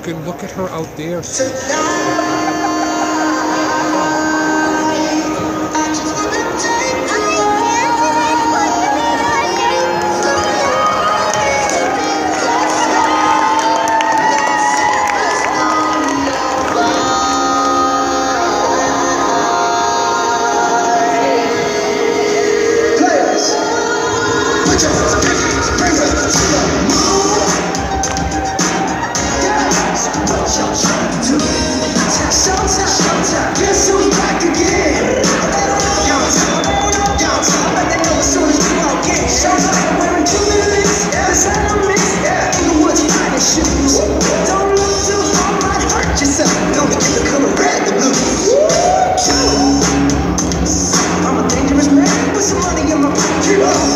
can look at her out there. Guess who's back again? Wearing Julius, designer mix, in the woods hiding shoes. Don't look too hard, might hurt yourself. Gonna get the color red, the blues. I'm a dangerous man with some money in my pocket.